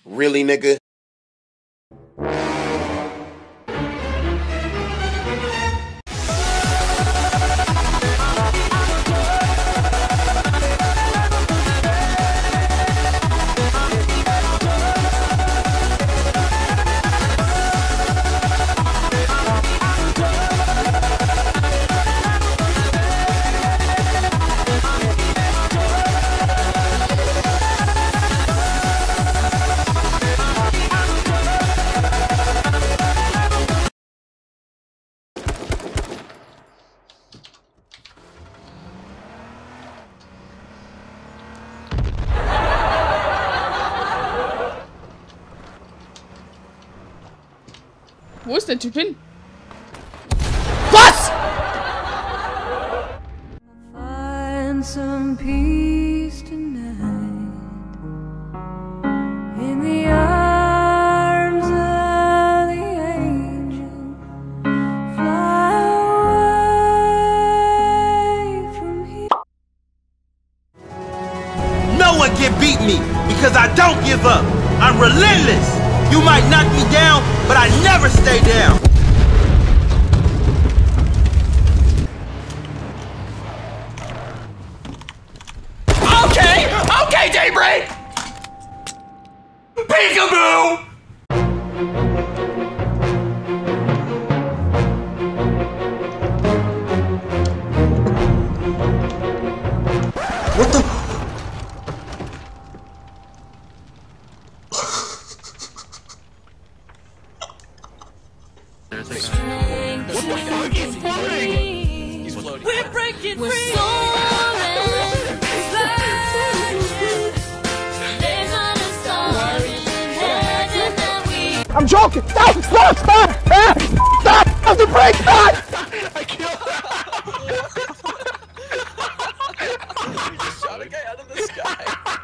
Really, nigga? Wo ist der Typ hin? Was? Find some peace tonight in the arms of the angel. Fly away from here. No one can beat me because I don't give up. I'm relentless. You might knock me down, but I never stay down. Okay, Daybreak! Peekaboo! What the? What the fuck? He's floating! He's floating. We're breaking free. I'm joking! Stop! Stop! Stop! Stop! Stop the brake! Stop! I killed him! You just shot a guy out of the sky.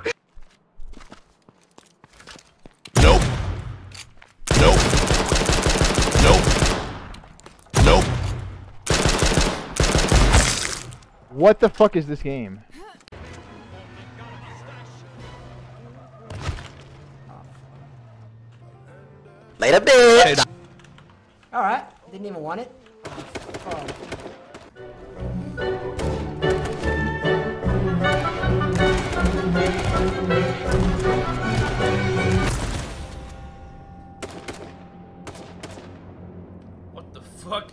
Nope. Nope. Nope. Nope. What the fuck is this game? Later, bitch! Alright, didn't even want it. Oh. What the fuck?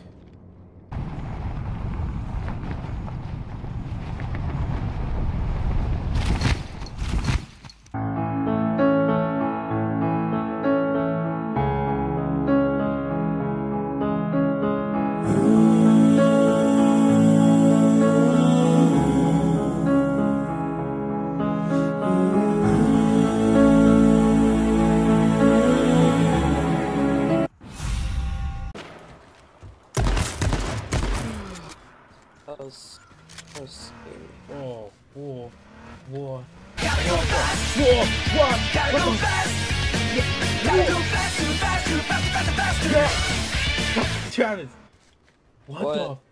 That was scary. Whoa, whoa, whoa. Gotta go fast! Whoa! What? Gotta go fast! Gotta go fast, too fast, too fast, too fast, too fast, too fast! Travis! What the